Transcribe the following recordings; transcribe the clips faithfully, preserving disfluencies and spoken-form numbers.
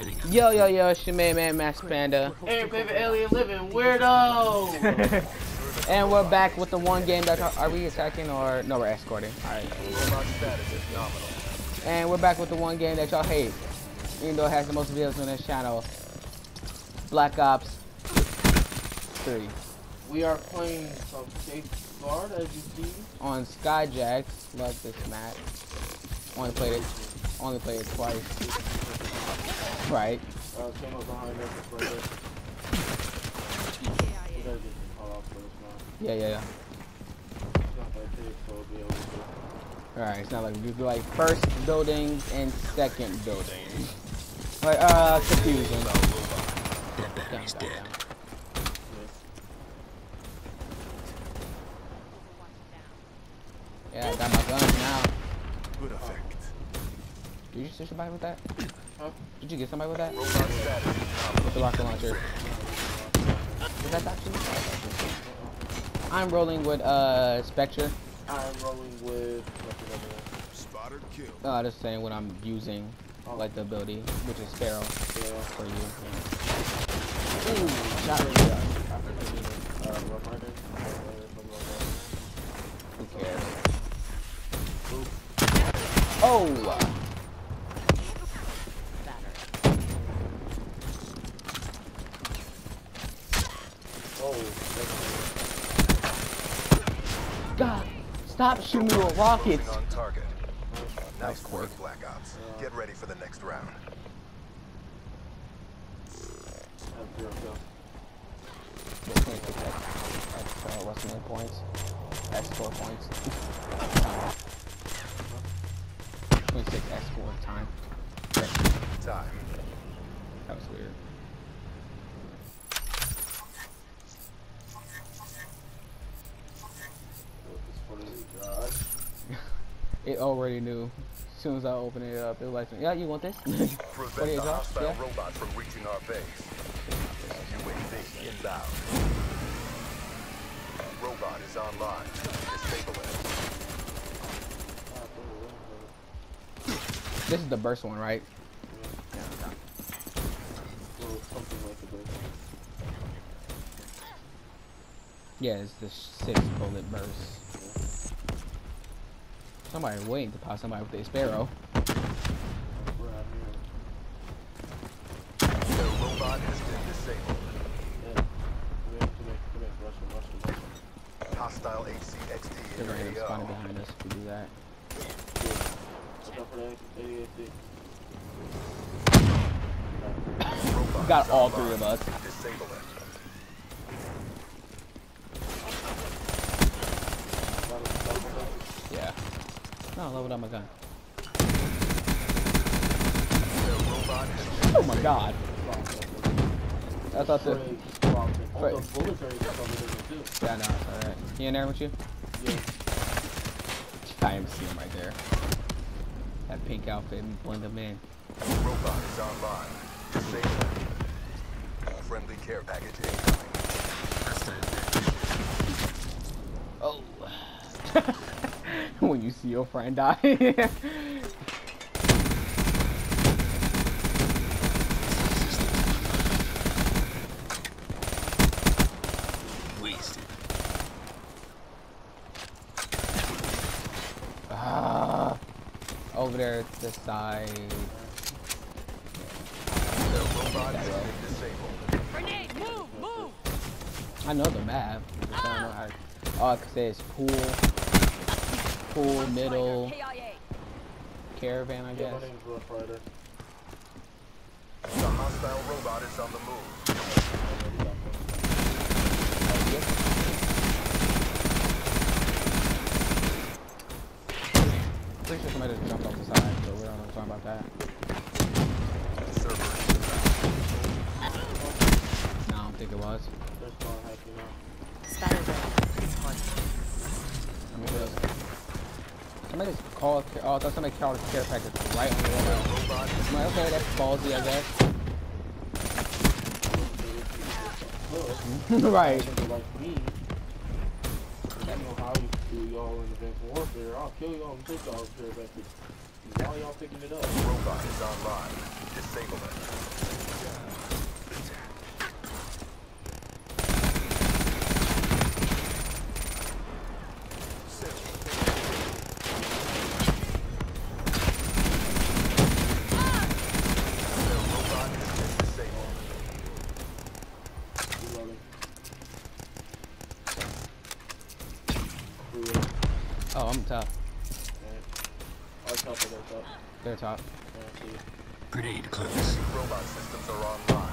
Yo, yo, yo, it's your main man, Max Panda. Hey, favorite alien living weirdo. And we're back with the one game that are we attacking or no? We're escorting. All right. And we're back with the one game that y'all hate, even though it has the most views on this channel. Black Ops three. We are playing some Safeguard, as you see, on Skyjack. Love this map. Only played it. Only played it twice. Right. Uh, came up behind us for this. Yeah, yeah, yeah. It's not that big, so it'll be able to. Alright, it's not like we do like first building and second building. Like, uh, confusing. Down, down, down. Yeah, I got my guns now. Good effect. Did you shoot somebody with that? Huh? Did you get somebody with that? With the rocket launcher. Is that actually? I'm rolling with uh Spectre. I'm rolling with Spotted kill. Uh, just saying what I'm using, oh. like the ability, which is Sparrow. Yeah. For you. Yeah. Ooh, shot really good. Uh, Rough Rider. Who cares? Oh! God, stop shooting me with rockets. On target. Nice Nice work, Black Ops. Get ready for the next round. That's uh, what's the main points? That's four points. twenty-six S four time. Time. That was weird. It already knew. As soon as I opened it up, it was like, yeah, you want this? Prevent the hostile yeah. robot from reaching our base. U A V inbound. Robot is online. Disable it. This is the burst one, right? Yeah. Yeah. Well, something like the burst. Yeah, it's the six bullet burst. Somebody waiting to pop somebody with a Sparrow. We're out here. The robot has been disabled. Yeah. We have to make, to make Russian, Russian, Russian. Hostile H C X D in They're your gonna A O. spawn behind us if we do that. Watch out for that A D A C. We got all three of us. Disable it. Yeah. No, leveled up my gun. Oh my god. I thought the... Wait. Yeah, no, it's alright. He in there with you? Yeah. I am seeing him right there. That pink outfit and blend him in. Robot is online. Disable it. Friendly care package incoming. Oh. When you see your friend die. Wasted. Ah, over there to the side. The robot has been disabled. Grenade, move, move. I know the map. I just don't know how. Oh, it says pool, pool, middle, caravan, I guess. My name's Rough Rider. The hostile robot is on the move. Pretty sure somebody just jumped off the side, so we don't know talking about that. Server. No, I don't think it was. They're spawn hacking now. I mean, somebody just called. Oh, I thought somebody called a care package right on the wall. I'm like, okay, that's ballsy, I guess. Right. Like me, I know how you do y'all in Advanced Warfare. I'll kill y'all and take y'all care package. Why y'all picking it up? Robot is online. Disable it. I'm tough. Our top or their top? They're top. Yeah, I see. Grenade close. Robot systems are online.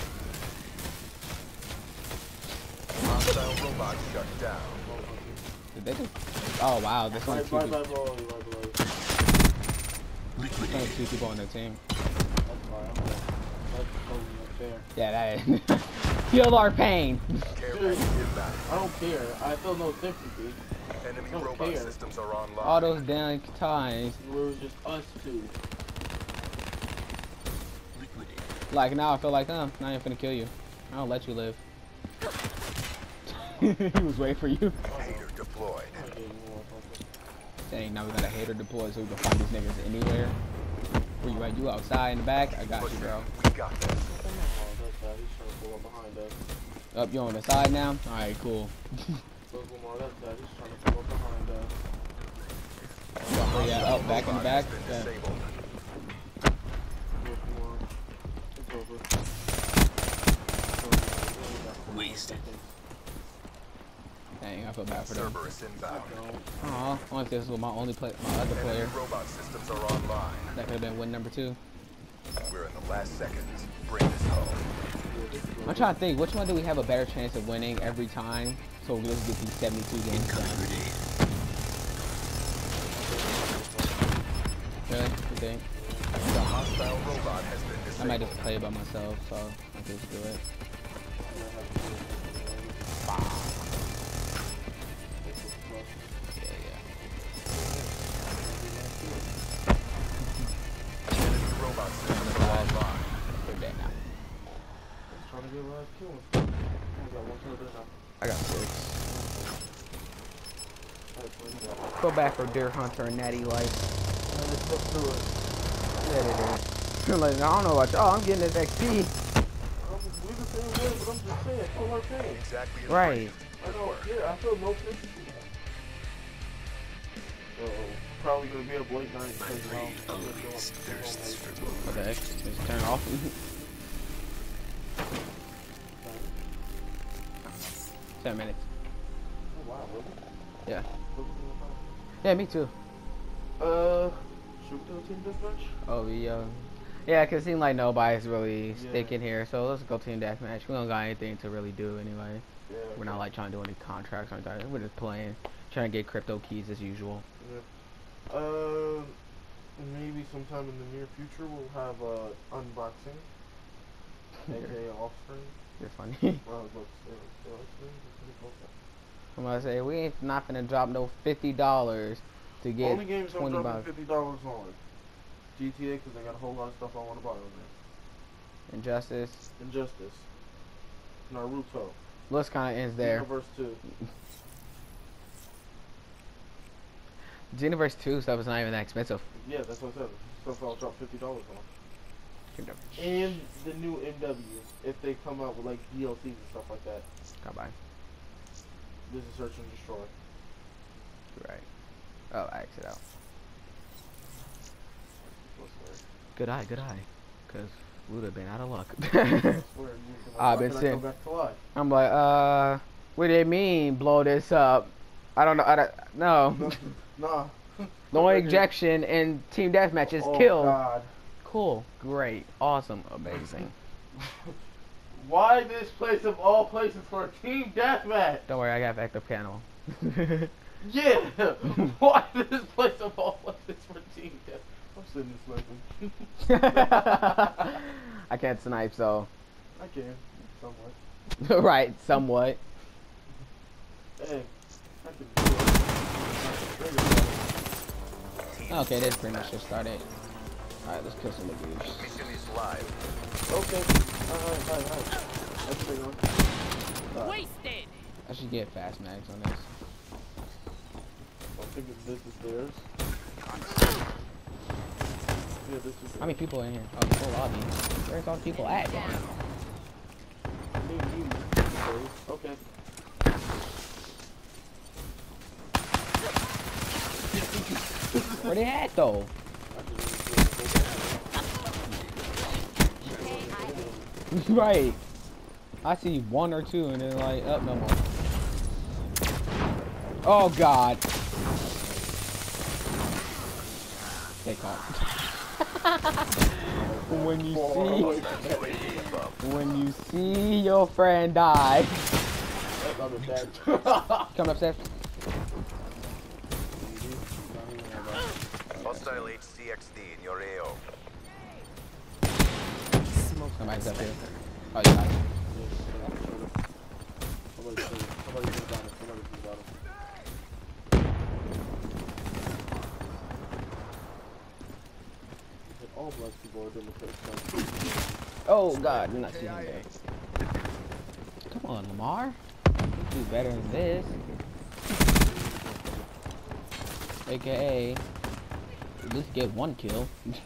Hostile robot shut down. Did they do? Oh wow, this one's two Right, people. right, below you, right below you. There's only two people on their team. That's why I'm there. That's totally up there. Yeah, that is. Feel our pain. Care Dude, package inbound. I don't care. I feel no sympathy. Enemy don't robot care. systems are online. All those damn times. It was just us two. Liquidate. Like now I feel like, uh, I ain't finna kill you. I don't let you live. He was waiting for you. Hater deployed. I gave you one focus. Dang, now we got a hater deployed so we can find these niggas anywhere. Where you at? You outside in the back? I got you, bro. We got this. Oh, that's bad. He's trying to pull up behind us. Up, you on the side now? Alright, cool. Look, Lamar, that's bad. He's trying to pull up behind us. Oh, yeah, up, back in the Robot back. has been Yeah. disabled. Look, Lamar. It's over. Wasted. Dang, I feel bad for them. Cerberus inbound. Aw, I wonder if this was my only play, my other Enemy player. robot systems are online. That could have been win number two. We're in the last seconds. Bring this home. I'm trying to think, which one do we have a better chance of winning every time? So let's get these seventy-two games Incoming done. grenade. Really? You think? The hostile robot has been I disabled. might just play by myself, so I can just do it. Yeah, yeah. Enemy robot systems are online. Put that now. Trying to get last kill. I got one kill there now. I got six. Alright, so you got it. Go back for Deer Hunter and Natty Life. Alright, let's look through it. Yeah, it is. Like, I don't know about y'all, I'm getting this X P. I'm, we the same way, but I'm just saying, feel our pain. Exactly as Right. briefed. I Good don't work. care. I feel no sympathy. Uh-oh. Probably gonna be up late night. My because, um, brain I'm just always going- thirsts for more. What the heck? Just turn off. Seven minutes. Oh, wow, really? Yeah. Look at Yeah, me too. the time. Uh, should we do a team deathmatch? Oh, we, uh, yeah, cause it seemed like nobody's really Yeah. sticking here, so let's go team deathmatch. We don't got anything to really do anyway. Yeah. We're not like trying to do any contracts or anything. We're just playing, trying to get crypto keys as usual. Yeah. Uh, maybe sometime in the near future we'll have uh unboxing, aka offspring. You're funny. Well, look, uh, uh, offspring. I'm gonna say we ain't not gonna drop no fifty dollars to get Only games I'm twenty dropping bucks. fifty dollars on. G T A, because I got a whole lot of stuff I want to buy on there. Injustice. Injustice. Naruto. List kind of ends there. Universe two. Xenoverse two stuff is not even that expensive. Yeah, that's what I said. Stuff I'll drop fifty dollars on. And the new M W, if they come out with like D L Cs and stuff like that. Come by. This is Search and Destroy. You're right. Oh, I exit out. What's that? Good eye, good eye. Cause we would have been out of luck. I swear, you can, I've why been can I saying- come back to life? I'm like, uh, what do they mean blow this up? I don't know. I don't, no. Nah. The only ejection in team deathmatch is Oh, kill. God. Cool, great, awesome, amazing. Why this place of all places for a team deathmatch? Don't worry, I got backup channel. Yeah. Why this place of all places for team death? I'm sitting this sniping. I can't snipe, so I can, somewhat. right, somewhat. Hey, I can do it. Okay, this pretty much just started. Alright, let's kill some of these. Mission is live. Okay. Alright, alright, alright. Let's bring on. Alright. Wasted. I should get fast mags on this. I think that this is theirs. Yeah, this is How many people in here? Oh, the whole lobby. Where's all the people at? Me, you. Okay. Where they at though? Right. I see one or two and then like, up no more. Oh God. Stay calm. When you see, when you see your friend die. Come upstairs. Hostile H C X D in your A O. Somebody's up here. Oh, you got it. Somebody, somebody just got it. Somebody just got it. All black people are Democrats. Oh God, you're not seeing that. Come on, Lamar. You do better than this. A K A, at least get one kill.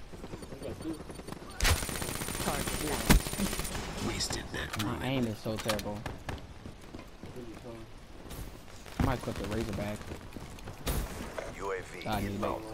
Wasted that My room. aim is so terrible. I might put the Razorback. U A V I need inbound.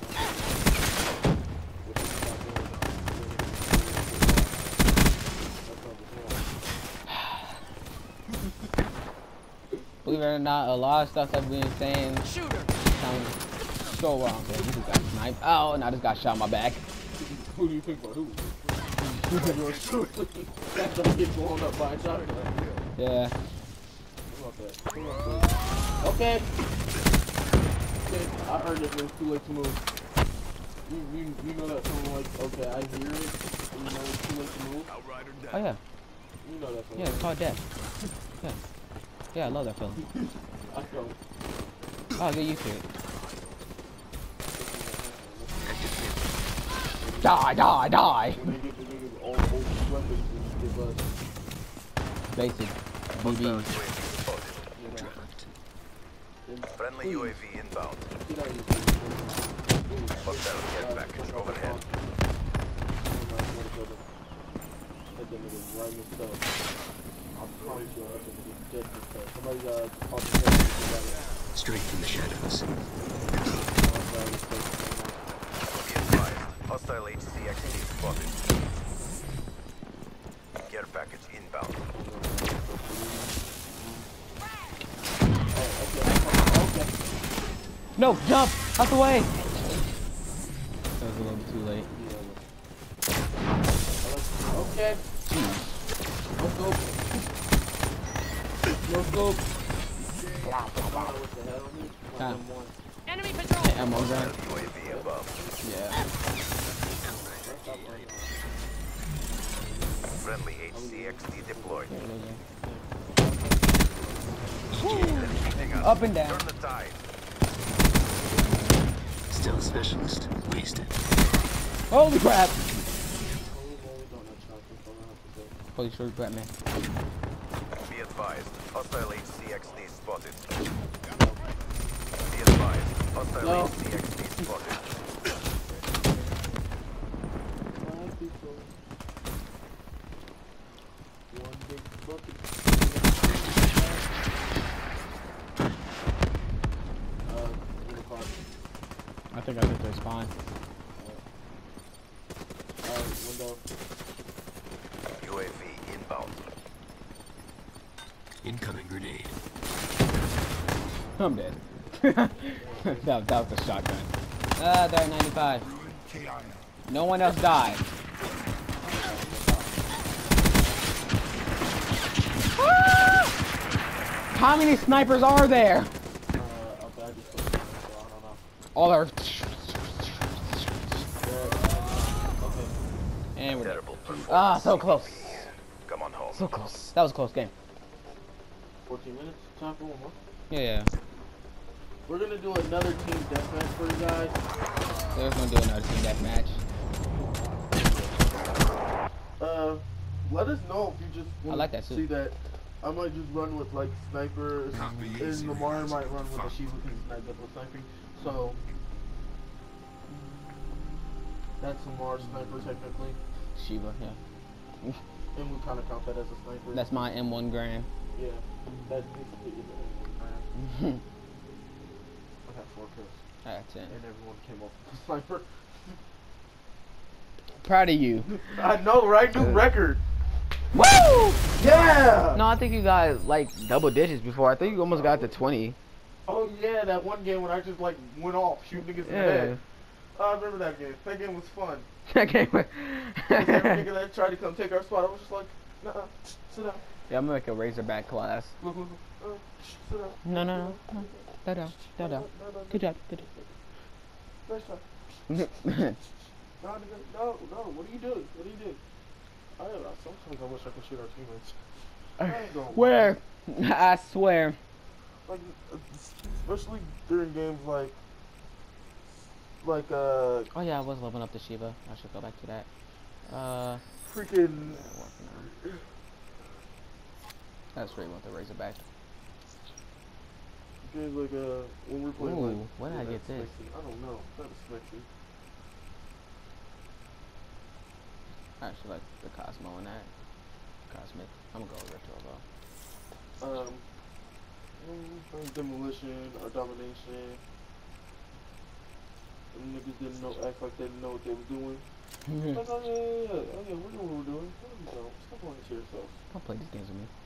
Believe it or not, a lot of stuff that we've been saying sounds so wrong. So you just got sniped. Oh, and I just got shot in my back. Who do you think about who? Who think you're shooting? That's gonna get blown up by a shotgun. Yeah. What about that? What about that? Okay. Okay, I heard it, but it's too late to move. You, you, you know that someone like, okay, I hear it, and you know it's too late to move? Oh yeah. You know that feeling. Yeah, it's called death. Yeah. Yeah, I love that feeling. I don't. Oh, get used to it. Die, die, die. When they get the niggas all old weapons and give us, Basic. B Hostile B. U A V spotted. you know, then Friendly please, U A V inbound. get out of here. Hostile care package overhead. Let them niggas right mixed up. I promise you, I think it's just mixed up. Somebody got caught the head. Straight from the shadows. Be advised. Hostile H C X D spotted. Care package inbound. Oh, okay, okay. No, jump! Out the way! That was a little bit too late. Okay. No scope. No scope. What the hell? Ah. One, one. Enemy patrol. Hey, ammo gun. U A V above. Yeah. Friendly H C X D deployed. Up and down. Turn the tide. Stealth specialist. Wasted. Holy crap! Holy moly, don't know chocolate, don't know how to say. Holy short crap, man. Be advised. Hostile H C X D spotted. Be advised. Hostile No. H C X D spotted. Five people. One big bucket. Uh, in the car. I think I hit their spawn. Uh, window. U A V inbound. Incoming grenade. I'm dead. that, that was a shotgun. Ah, they're at ninety-five. No one else died. Ah! How many snipers are there? Uh, okay, I just put it in, so I don't know. All are. Yeah, okay. And we're dead. Terrible performance. Ah, so close. Come on home. So close. That was a close game. fourteen minutes. Time for one more. Yeah, yeah. We're gonna do another team deathmatch for you guys. There's gonna do another team deathmatch. Uh, let us know if you just I want like to that too. see that. I might just run with like snipers, and Lamar might run with a Shiva because he's not good with sniping. So that's Lamar's sniper technically, Shiva, yeah. and we kind of count that as a sniper. That's my M one Grand. yeah. That basically is an M one. I had four kills, That's it. and everyone came off with a sniper. Proud of you. I know, right? New record. Woo! Yeah. No, I think you got like double digits before. I think you almost got to twenty. Oh yeah, that one game when I just like went off shooting niggas in the Yeah. head. I remember that game. That game was fun. That game. Every nigga that tried to come take our spot, I was just like, nah, sit down. Yeah, I'm gonna make a Razorback class. Look, look, look. Uh, sit down. No, no, no. no. Da da da da. Good job. Good Nice try. job. No, nigga, no, no. What are you doing? What are you doing? I, I sometimes I wish I could shoot our teammates. I ain't gonna lie. Where? I swear. Like, especially during games like, like uh, Oh yeah, I was leveling up the Shiva. I should go back to that. Uh, freaking. that's where you want the Razorback. Games like uh, when we're playing. Ooh, like, where did I yeah, get this? Spectre. I don't know. Not a Spectre. I actually like the Cosmo in that. Cosmic. I'm gonna go over to it though. Um, mm, demolition or domination. Them niggas didn't know, act like they didn't know what they were doing. Like, oh yeah, yeah, yeah, oh yeah, we know what we're doing. No, you don't. Stop lying to yourself. Don't play these games with me.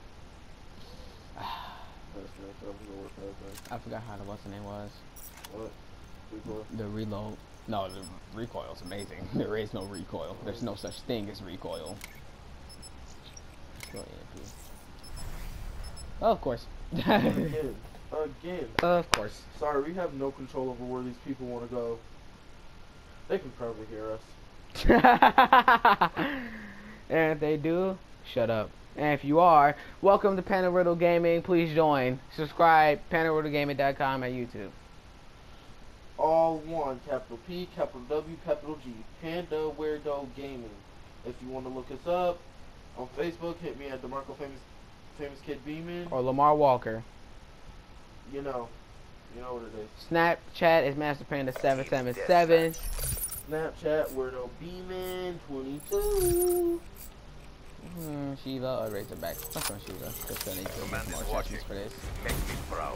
That's nice. I'm gonna work past I forgot how the what's the name was. that. What? Recoil? The reload. No, the recoil's amazing. There is no recoil. There's no such thing as recoil. Let's go A M P. Oh, of course. Again. Again. Of course. Sorry, we have no control over where these people want to go. They can probably hear us. And if they do, shut up. And if you are, welcome to Panda Riddle Gaming. Please join. Subscribe. Panda Riddle Gaming dot com at YouTube. All one, capital P, capital W, capital G. Panda Weirdo Gaming. If you want to look us up on Facebook, hit me at DeMarco Famous Famous Kid Beeman. Or Lamar Walker. You know, you know what it is. Snapchat is Master Panda seven seven seven. Snapchat Weirdo Beeman twenty-two. Hmm, Shiva or Razorback. Let's go Shiva. Just gonna need to Command make is more watching. attachments for this. Make me proud.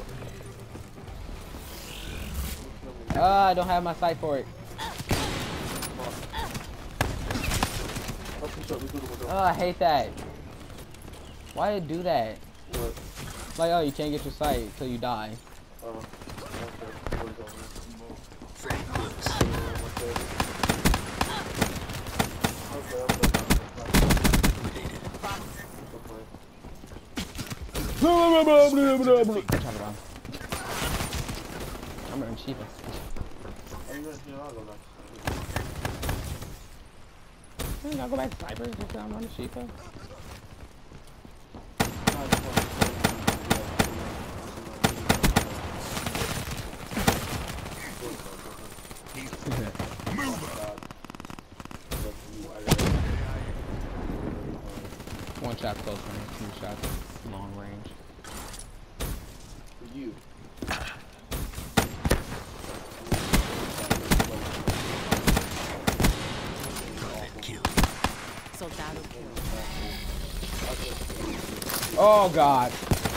Ah, I don't have my sight for it. Oh, I hate that. Why did it do that? What? Like, oh, you can't get your sight until you die. Uh, okay. What is on Very close. Okay, okay. I'm in Shiva. Are you gonna see I'll go back? I'll go back to Cyber just so I'm on the Shiva. One shot close range, two shots long range. For you. Kill. Soldado kill. Oh god!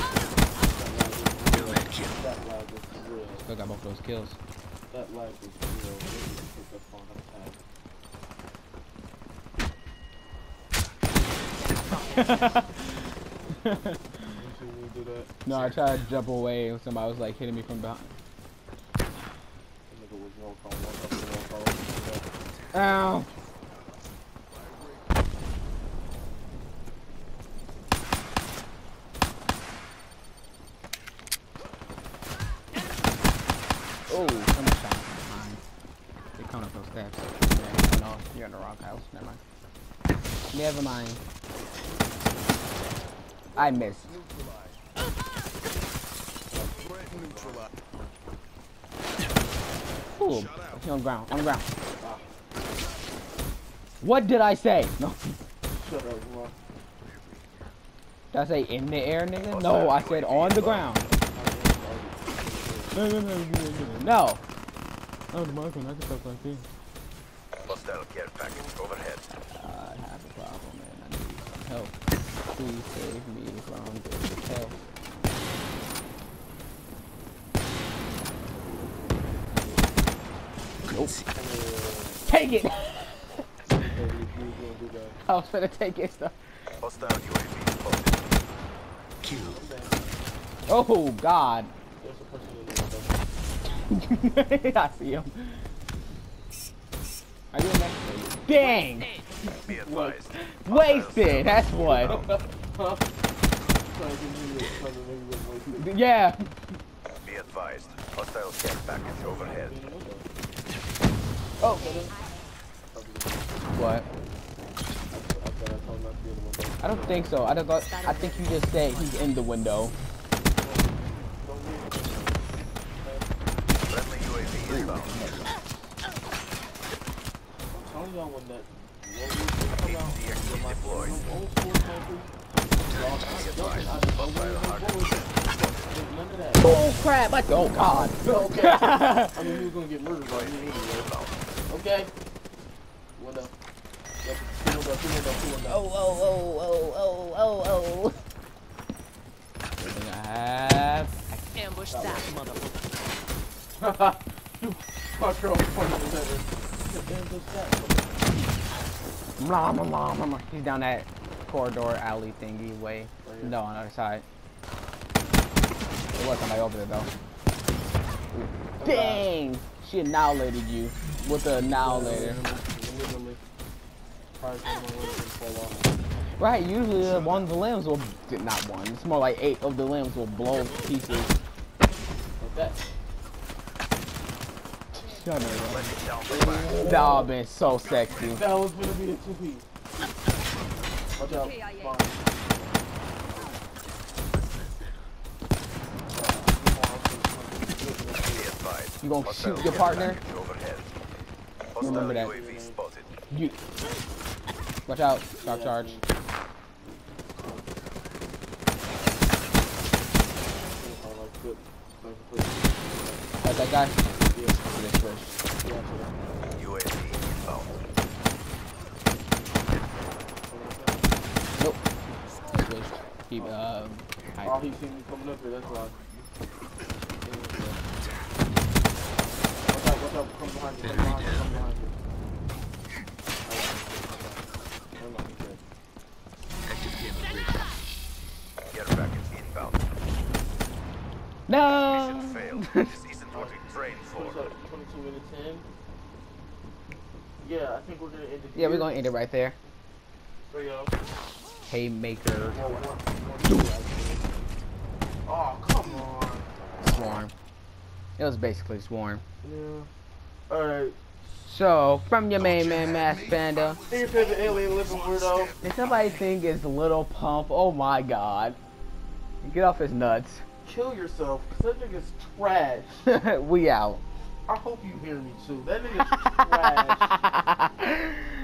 Kill that kill. That lag was real. Still got both those kills. That lag was real. They didn't pick up on that. Do that. No, I tried to jump away and somebody was like hitting me from behind. That nigga was one call, one call, one call. Ow! Oh, someone shot me from behind. They're coming up those steps. Yeah, no, you're in the wrong house. Never mind. Never mind. I missed. Ooh, he's on the ground. On the ground. What did I say? No. Shut up, Lamar. Did I say in the air, nigga? No, I said on the ground. No, no, no, no, no. No. Oh, the marker, I can stuff like this. Hostile care package overhead. I have a problem, man. I need some help. Please save me from this hell. Nope. Take it! I was finna take it stuff. Hostile U A V spotted. Kill. Oh, God. There's a person in there. I see him. I did next to you. Dang! Be advised. Wasted, that's what. Huh? Trying to give me a- trying to make me look wasted. Yeah. Be advised. Hostile care package overhead. Oh. What? I don't think so. I don't thought, I think you just said he's in the window. Friendly U A V inbound. I'm telling y'all when that come out, D X D deployed. them old school snipers, y'all not jumping out of nowhere, no bullets. There's none of that. Oh crap! I, oh god. Okay. I mean, he was gonna get murdered by me anyway. Okay. What up? Yep. Two window, two window, two window. Oh, oh, oh, oh, oh, oh, oh. Everything I have. Ambush that motherfucker. Haha. You fucker on point of the center. Damn, just that. Blah, blah, blah, blah, blah. He's down that corridor alley thingy way. Right here. No, on the other side. There was somebody over there though. Dang! She annihilated you with the annihilator. Literally. Probably someone would fall off. Right, usually uh, one of the limbs will, not one, it's more like eight of the limbs will blow to pieces. Like that. Shut up. Letting down the flag. That would've been so sexy. That was gonna be a two piece. Watch out. Fine. Be advised. You gonna Hostile shoot your care partner? package overhead. Remember that. Hostile U A V spotted. You. Watch out, sharp charge. Got that guy? This push. U A V inbound. Nope. Switched. Keep, um, Oh, high. he seen me coming up here, that's why. Watch out, watch out, come behind you, come behind you, come behind you. Never mind, he's dead. Active camera ready. Care package inbound. No! Mission failed. This isn't what we trained for. What's up, twenty-two minutes in. Yeah, I think we're gonna end it Yeah, we're here. gonna end it right there. So, yo. Haymaker Well, one, one, two, actually. Oh, come on. Swarm. It was basically Swarm. Yeah. Alright. So, from your main man, Mass Panda. Here's the alien living weirdo. Did somebody think it's Little Pump? Oh my god. Get off his nuts. Kill yourself, cause that nigga's trash. We out. I hope you hear me too. That nigga's trash.